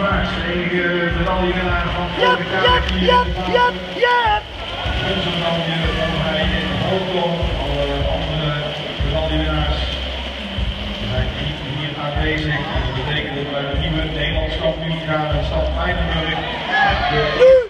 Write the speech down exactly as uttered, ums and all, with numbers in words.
Maas, de enige medaillewinnaar van vorig jaar. Ja, ja, ja, ja. Onze medaille won hij in Hongkong. Alle andere medaillewinnaars zijn niet hier aanwezig. Dat betekent dat wij een nieuwe Nederlands kampioen gaan in stad Vijfenburg.